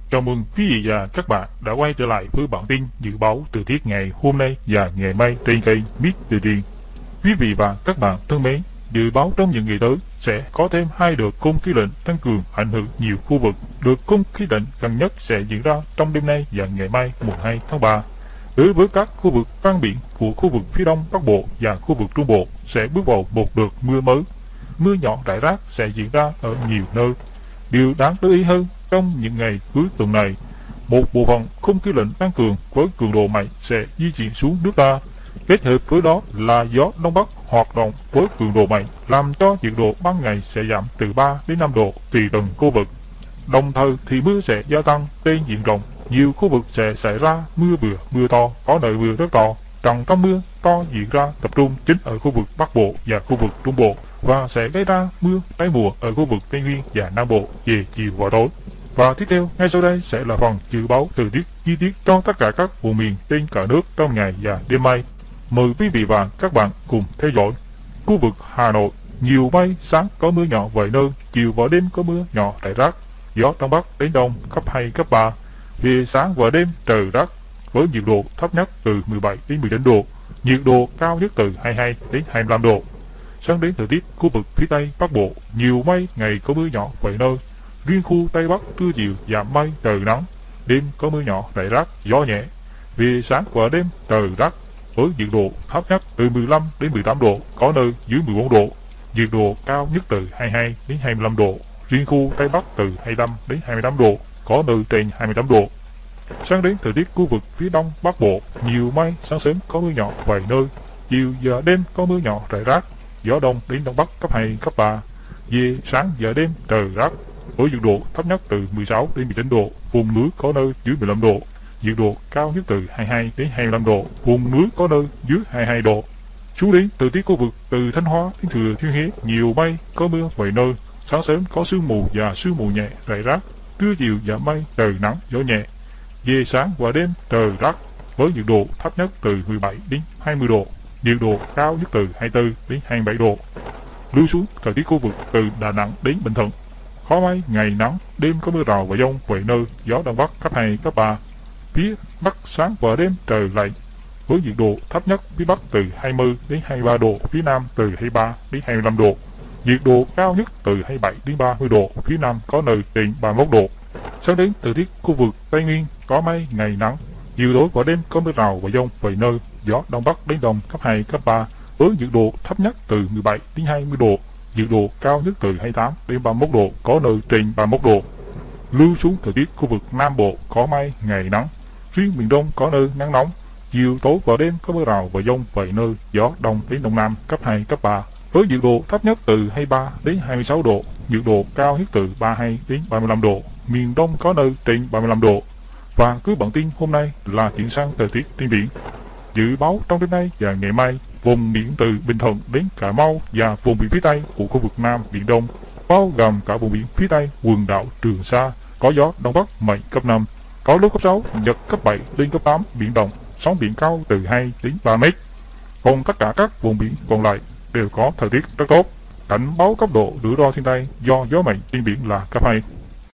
Chào mừng quý vị và các bạn đã quay trở lại với bản tin dự báo thời tiết ngày hôm nay và ngày mai trên kênh Mít Thời Tiết. Quý vị và các bạn thân mến, dự báo trong những ngày tới sẽ có thêm 2 đợt không khí lạnh tăng cường ảnh hưởng nhiều khu vực. Đợt không khí lạnh gần nhất sẽ diễn ra trong đêm nay và ngày mai mùng 2 tháng 3. Đối với các khu vực ven biển của khu vực phía đông Bắc Bộ và khu vực Trung Bộ sẽ bước vào một đợt mưa mới. Mưa nhỏ rải rác sẽ diễn ra ở nhiều nơi. Điều đáng lưu ý hơn, trong những ngày cuối tuần này, một bộ phận không khí lạnh tăng cường với cường độ mạnh sẽ di chuyển xuống nước ta. Kết hợp với đó là gió đông bắc hoạt động với cường độ mạnh, làm cho nhiệt độ ban ngày sẽ giảm từ 3 đến 5 độ tùy từng khu vực. Đồng thời thì mưa sẽ gia tăng trên diện rộng, nhiều khu vực sẽ xảy ra mưa vừa mưa to, có nơi mưa rất to. Trận tâm mưa to diễn ra tập trung chính ở khu vực Bắc Bộ và khu vực Trung Bộ và sẽ gây ra mưa trái mùa ở khu vực Tây Nguyên và Nam Bộ về chiều và tối. Và tiếp theo, ngay sau đây sẽ là phần dự báo thời tiết chi tiết cho tất cả các vùng miền trên cả nước trong ngày và đêm mai. Mời quý vị và các bạn cùng theo dõi. Khu vực Hà Nội, nhiều mây, sáng có mưa nhỏ vài nơi, chiều và đêm có mưa nhỏ rải rác, gió đông bắc đến đông cấp 2, cấp 3. Về sáng và đêm trời rét với nhiệt độ thấp nhất từ 17 đến 19 độ, nhiệt độ cao nhất từ 22 đến 25 độ. Sang đến thời tiết khu vực phía Tây Bắc Bộ, nhiều mây, ngày có mưa nhỏ vài nơi. Riêng khu Tây Bắc trưa chiều giảm mây, trời nắng, đêm có mưa nhỏ rải rác, gió nhẹ. Về sáng và đêm trời rét với nhiệt độ thấp nhất từ 15 đến 18 độ, có nơi dưới 14 độ, nhiệt độ cao nhất từ 22 đến 25 độ. Riêng khu Tây Bắc từ 25 đến 28 độ, có nơi trên 28 độ. Sang đến thời tiết khu vực phía Đông Bắc Bộ, nhiều mây, sáng sớm có mưa nhỏ vài nơi, chiều và đêm có mưa nhỏ rải rác, gió đông đến đông bắc cấp 2, cấp 3. Về sáng và đêm trời rét với nhiệt độ thấp nhất từ 16 đến 19 độ, vùng núi có nơi dưới 15 độ, nhiệt độ cao nhất từ 22 đến 25 độ, vùng núi có nơi dưới 22 độ. Chú đến thời tiết khu vực từ Thanh Hóa đến Thừa Thiên Huế, nhiều mây, có mưa vài nơi, sáng sớm có sương mù và sương mù nhẹ rải rác, trưa chiều giảm mây, trời nắng, gió nhẹ. Về sáng và đêm trời rét với nhiệt độ thấp nhất từ 17 đến 20 độ, nhiệt độ cao nhất từ 24 đến 27 độ. Lưu xuống thời tiết khu vực từ Đà Nẵng đến Bình Thuận, có mây, ngày nắng, đêm có mưa rào và dông vài nơi, gió đông bắc cấp 2, cấp 3. Phía Bắc sáng và đêm trời lạnh với nhiệt độ thấp nhất phía Bắc từ 20 đến 23 độ, phía Nam từ 23 đến 25 độ, nhiệt độ cao nhất từ 27 đến 30 độ, phía Nam có nơi trên 31 độ. Sang đến thời tiết khu vực Tây Nguyên, có mây, ngày nắng, chiều tối và đêm có mưa rào và dông vài nơi, gió đông bắc đến đông cấp 2, cấp 3 với nhiệt độ thấp nhất từ 17 đến 20 độ, nhiệt độ cao nhất từ 28 đến 31 độ, có nơi trên 31 độ. Lưu xuống thời tiết khu vực Nam Bộ, có mây, ngày nắng, riêng miền Đông có nơi nắng nóng, chiều tối và đêm có mưa rào và dông vài nơi, gió đông đến đông nam cấp 2, cấp 3 với nhiệt độ thấp nhất từ 23 đến 26 độ, nhiệt độ cao nhất từ 32 đến 35 độ, miền Đông có nơi trên 35 độ. Và cứ bản tin hôm nay là chuyển sang thời tiết trên biển. Dự báo trong đêm nay và ngày mai, vùng biển từ Bình Thuận đến Cà Mau và vùng biển phía Tây của khu vực Nam Biển Đông, bao gồm cả vùng biển phía Tây quần đảo Trường Sa, có gió đông bắc mạnh cấp 5, có lúc cấp 6, giật cấp 7 đến cấp 8 biển động, sóng biển cao từ 2 đến 3 mét. Còn tất cả các vùng biển còn lại đều có thời tiết rất tốt. Cảnh báo cấp độ rủi ro thiên tai do gió mạnh trên biển là cấp 2.